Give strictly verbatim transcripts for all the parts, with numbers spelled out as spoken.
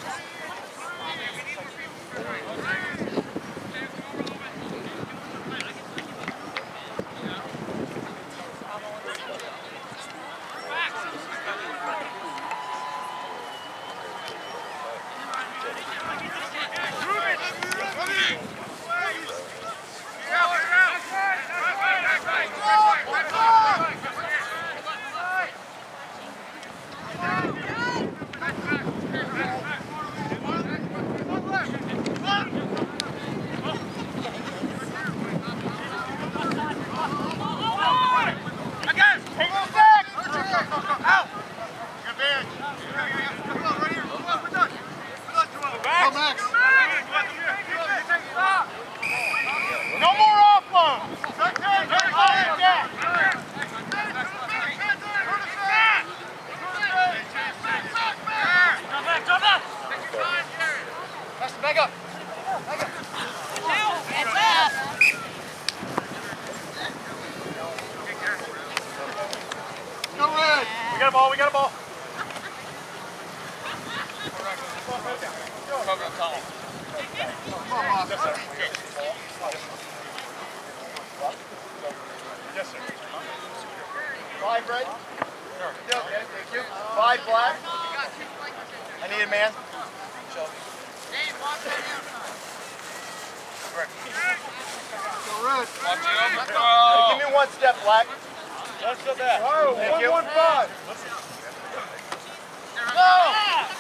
We got a ball, we got a ball. Yes, sir. Five red? Sure. Okay, thank you. Five black. I need a man. Show. Go red. Hey, give me one step, black. One step back. Oh, thank one, you. one, five. Go!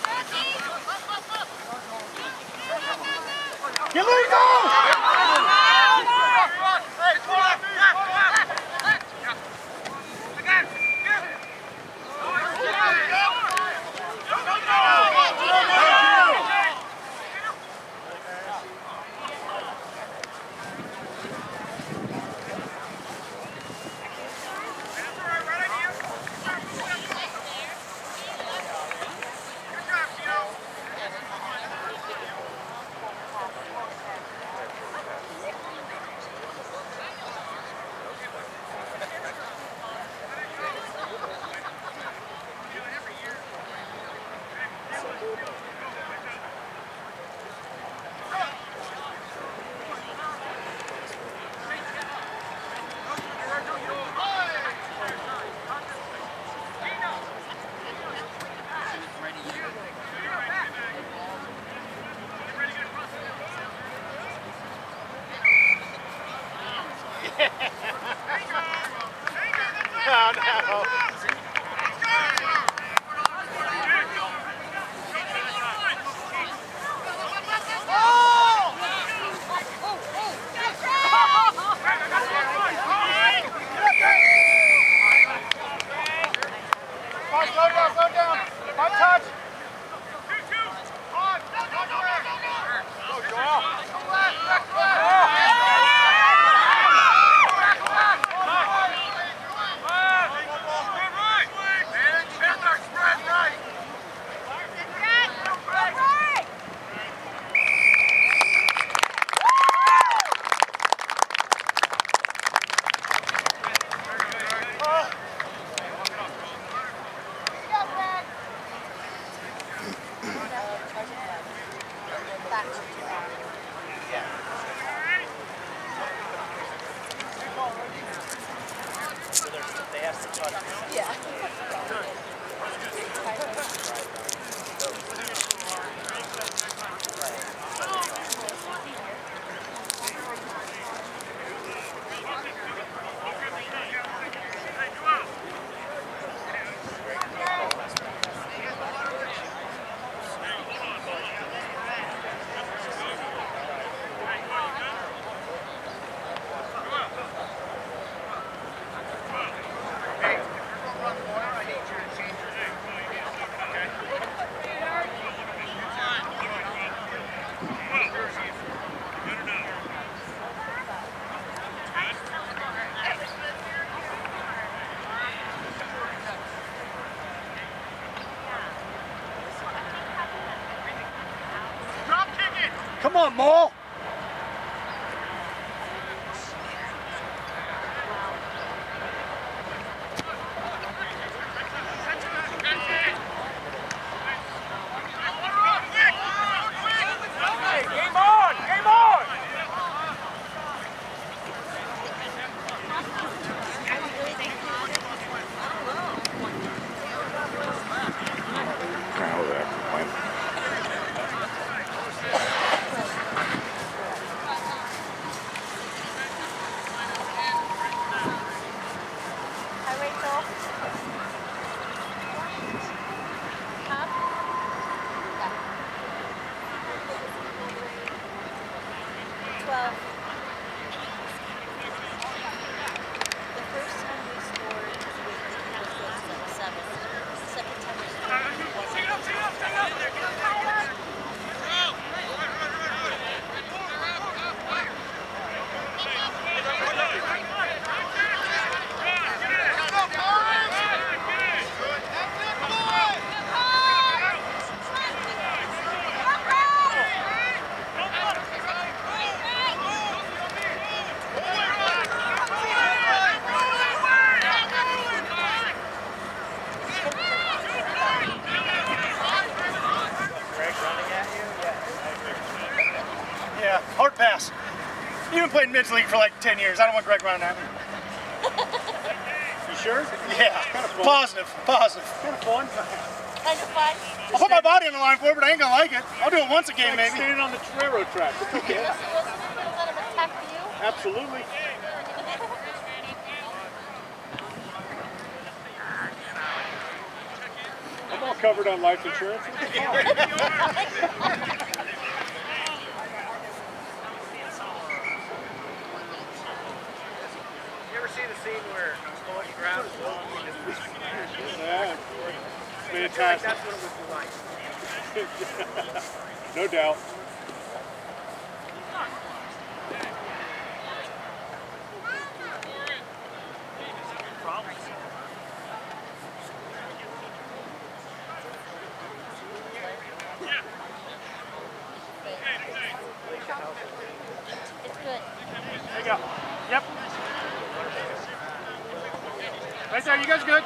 Get let go! No, no. Go down, go down. One touch. Go, Joel. Yeah. Come on, Maul. Go! Well, the first time we scored with the Eagles was seven. The second time we scored was Yeah, hard pass. Even played Midge League for like ten years. I don't want Greg running at me. You sure? Yeah. Kind of fun. Positive. Positive. Kind of fun. kind of fun. I'll put my body on the line for it, but I ain't gonna like it. I'll do it once a game, like maybe. Standing on the railroad track. It's okay. Wasn't it a little bit of a tech view? Absolutely. I'm all covered on life insurance. See the scene where Chloe grabs the ball and just Yeah, fantastic. like that's what it would be like. No doubt. It's good. There you go. Yep. Right there, you guys good?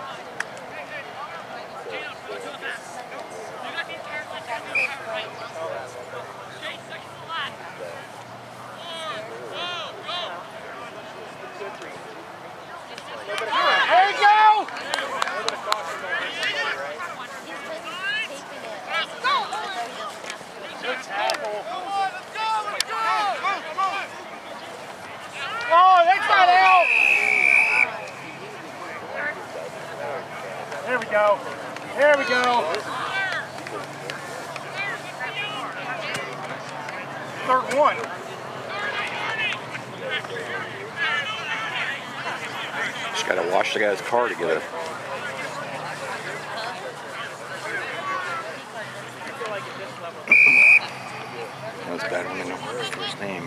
There you go! Good tackle. Oh, that's not out! There we go. There we go. Third one. Just got to wash the guy's car to get a. That's bad when they don't know his first name.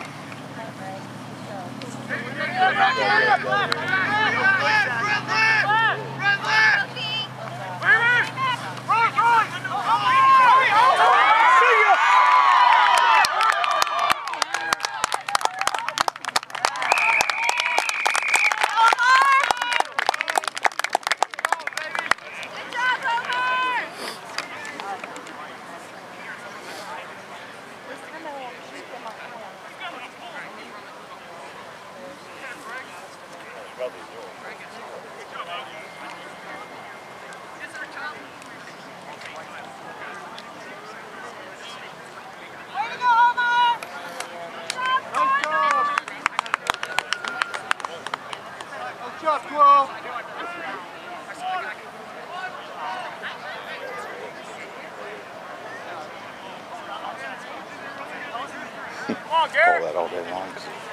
Call that all day long.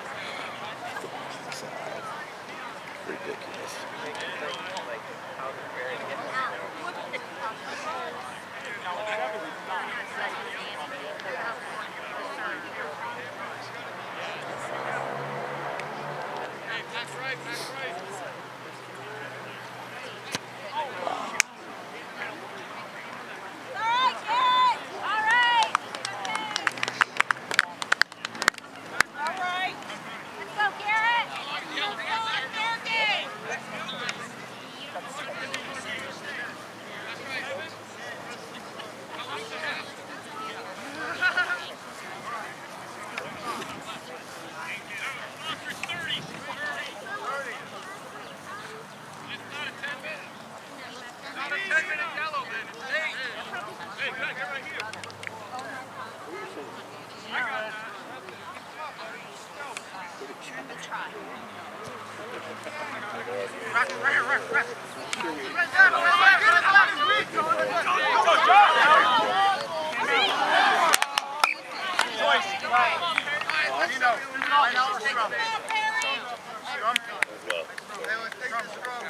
Ridiculous. That's right, that's right. Line out or scrum? Scrum? Hey, let's take the scrum.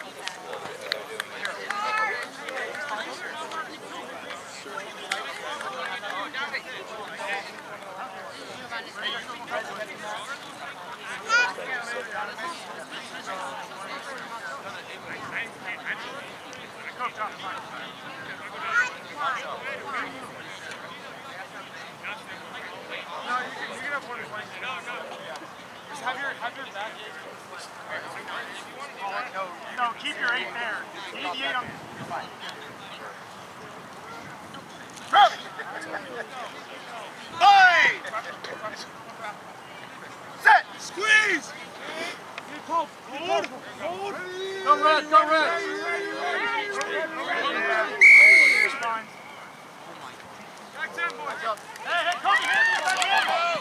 No, keep your eight there. You need the eight on. Hey! Set! Squeeze! Hold, hold, hold. Go red, go red! It's fine. Back ten, boys. Hey, hey, Kobe, hit me, back in.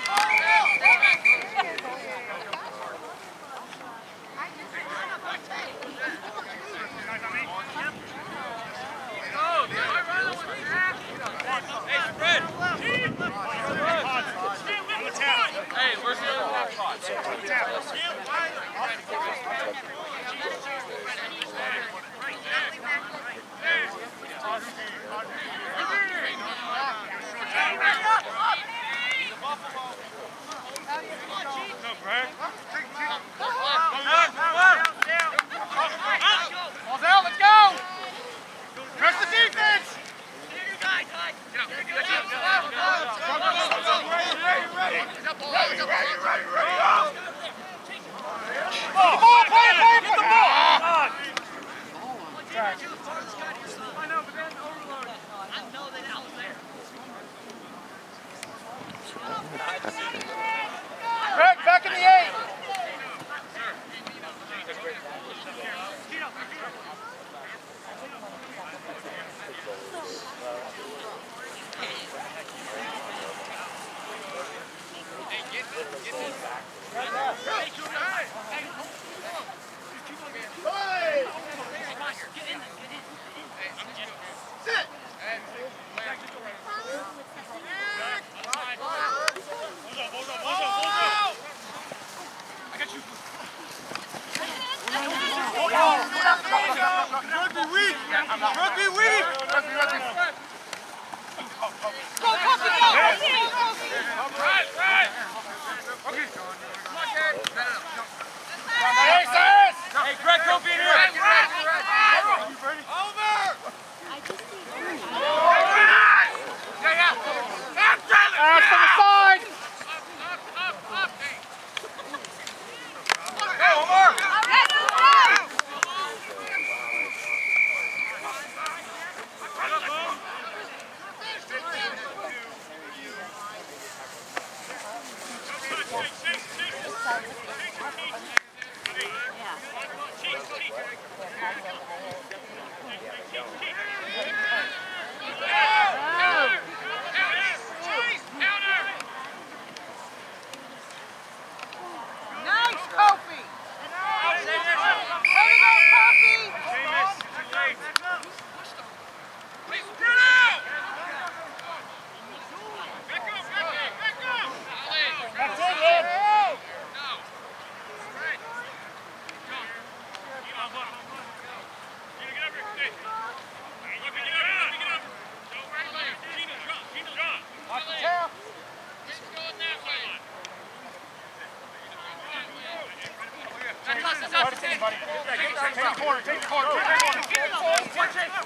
Hey, Fred! Hey, where's the other half spot? Ball's out, let's go! Press the defense! Ball, ball, play it, play it, get the ball! I know, but then overload. I know that I was there. Greg, back in the eight! Sit! Rugby weak! Rugby weak! Rugby, rugby. Go, Puppy, go! Right, right! Hey, Cyrus! Hey, Greg, go beat him! Over! I just see Yeah, yeah! Ash from the side! Go, Omar! Nice, Kofi! Way to go, Kofi! That's it, Ed. Watch the tail. Take the corner, take the corner, take the corner.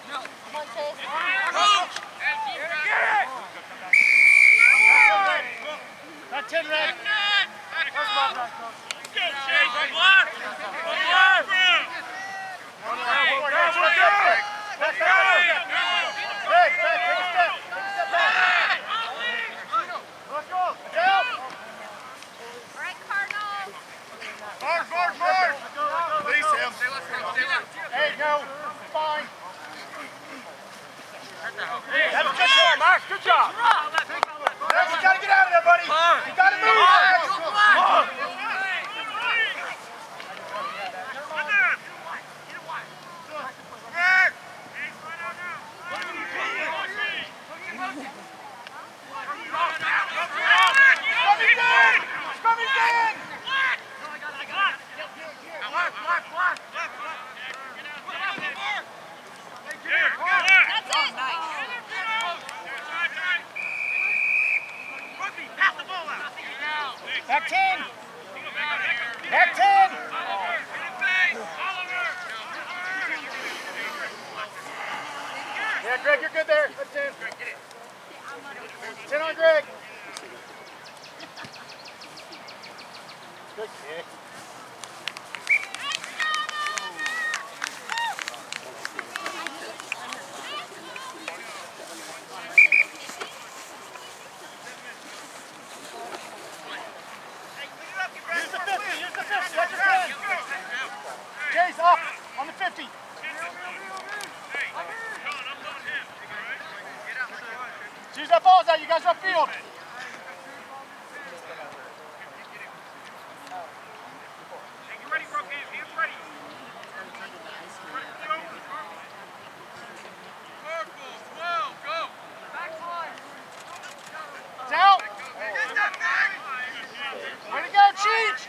Not ten, Red. Mark, Mark, Mark! Release him. There you go. Fine. That's a good job, Mark. Good job. You gotta get out of there, buddy. You gotta move. Back ten. Back ten. Yeah, Greg, you're good there. That's ten. ten on Greg. Good kick. Here's the fifty. Here's the fifty. That's your ten. Chase up on the fifty. As soon as that ball's out, you guys are upfield. Ready, bro, hands ready. Circle, twelve, go. It's out. Way to go, Cheech.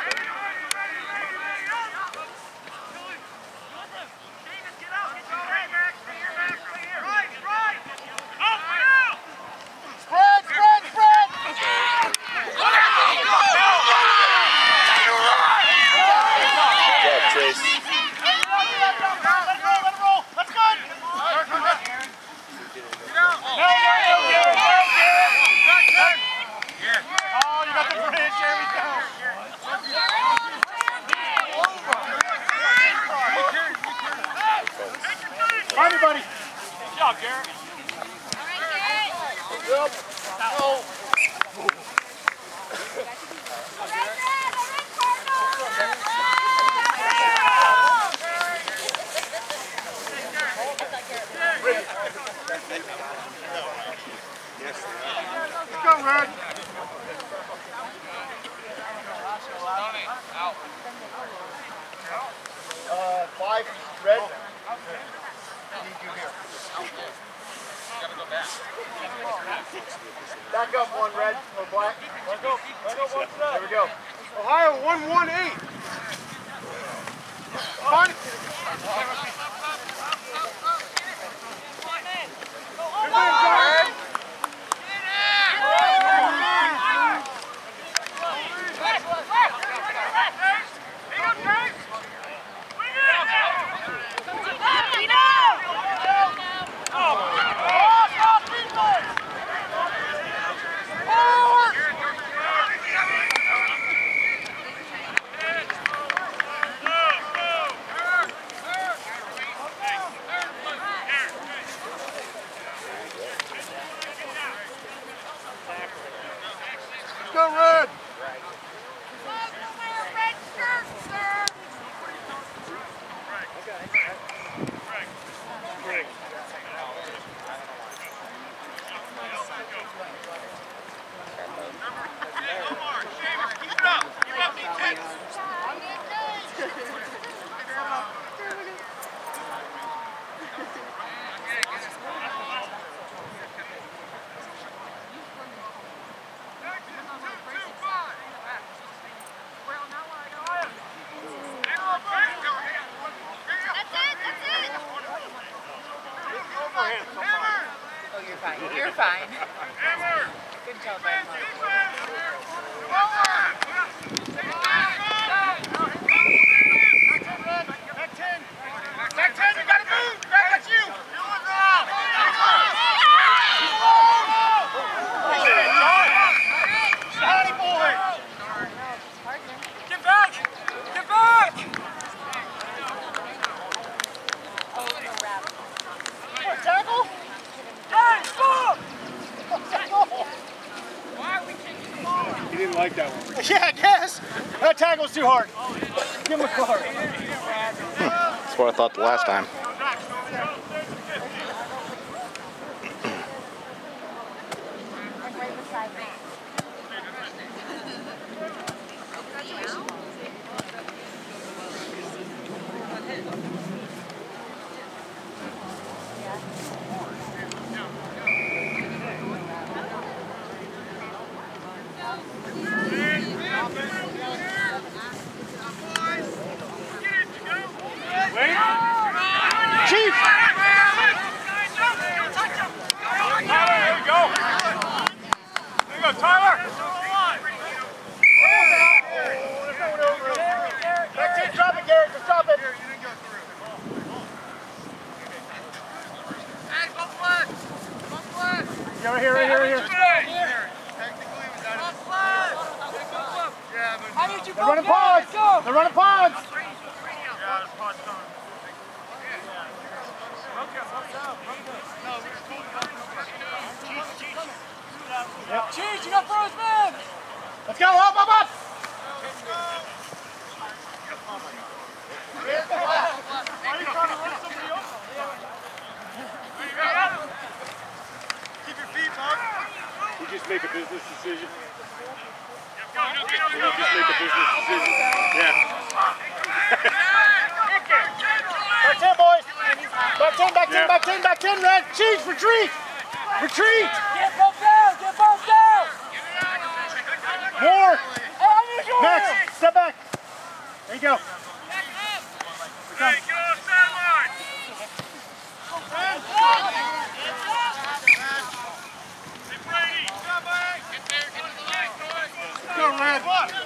Spread, spread, spread. Good job, Chase. Let it roll, let it roll. That's good. No, no, no, Garrett, no, Garrett. Oh, you got the bridge. There we go. Everybody. Good job, Garrett. Yep. No. Let's go, Red. Uh, five, Red. Need you here. Gotta go back. Back up one, Red or black. Let's go. Let's go, one There we go. Ohio, one one eight. Fun. Go, Red. Oh, you're fine. You're fine. Good job, Back ten. Back ten, you gotta move. Back at you. Johnny boy. Get back. Get back. What, tackle? Hey, stop. He didn't like that one. Yeah, I guess. That tackle's too hard. Give him a card. That's what I thought the last time. Right beside me. Chief! Tyler, here we go. There you go, Tyler. Yeah, right here, right here, right here. Technically, was that yeah, but How did you They're running pods. They're running pods. yeah, it's pod time. Yep. Cheese, you got first man! Let's go, up, up, up! Keep your feet, Mark. You just make a business decision. Go, no, get on, You go, just make a business decision. Yeah. Back ten, boys. Back ten, back ten, back ten, back ten, Red. Cheese, retreat. Retreat. Get both down! Get both down! More. Hey, I need you! Next. Step back. There you go. Hey, get on the sideline. Hey, Brady. Get there, get to the line, boys. Go, Red.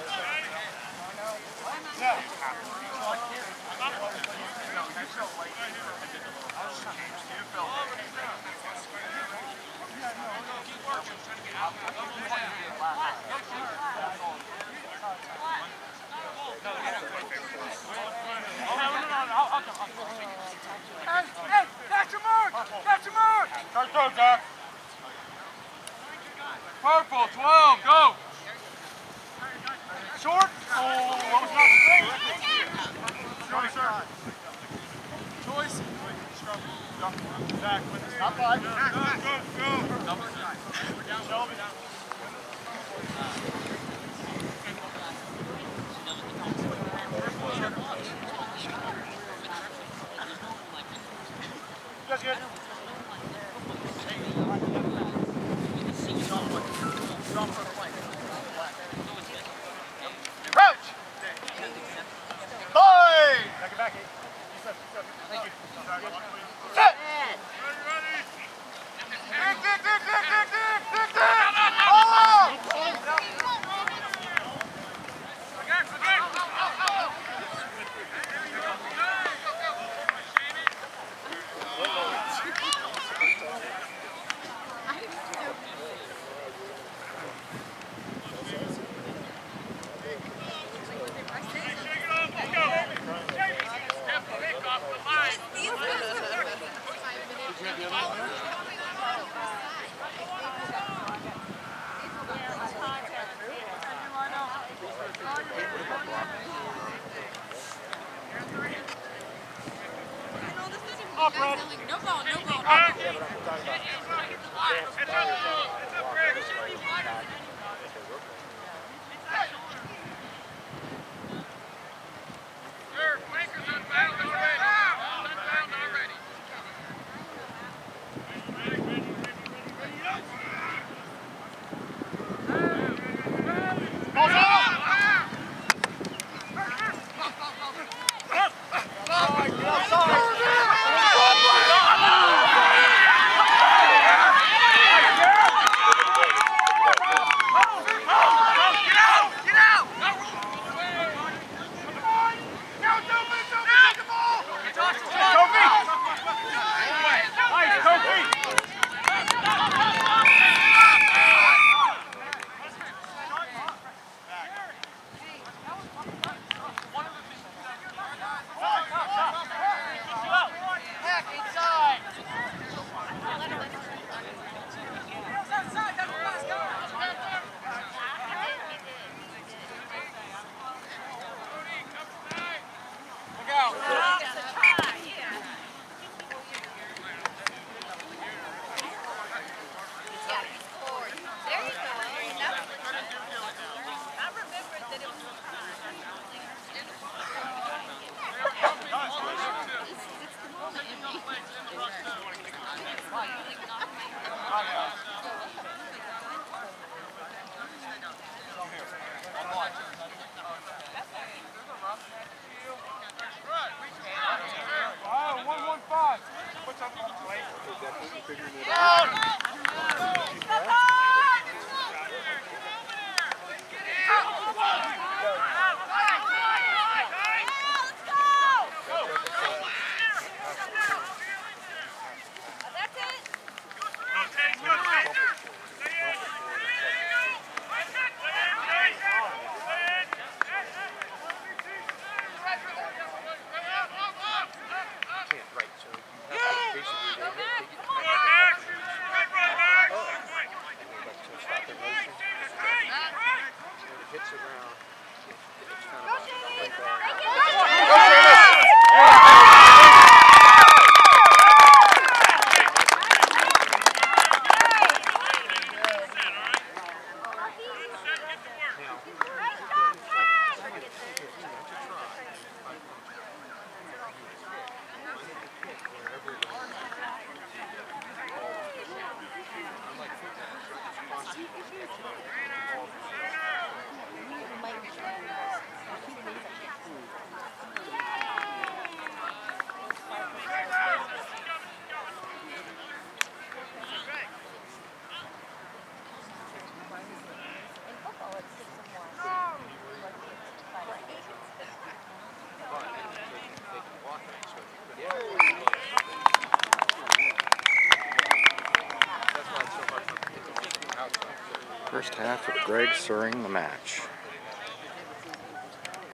Hey, hey, that's your mark. That's your mark. Start throw, Doc. Purple, twelve, go. Short. Oh, what was not straight? Go, sir. Choice. Back with the stop line. Go, go, go. Shelby. You guys good? Crouch! Boy! Back it back. Thank you. Set! Dig, dig, dig, dig, dig, dig, dig, dig. Oh! First half of Greg Suring the match.